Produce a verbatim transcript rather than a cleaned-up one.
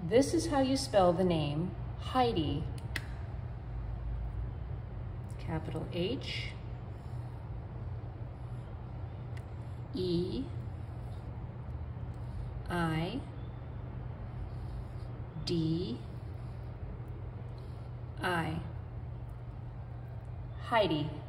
This is how you spell the name Heidi. Capital H E I D I. Heidi.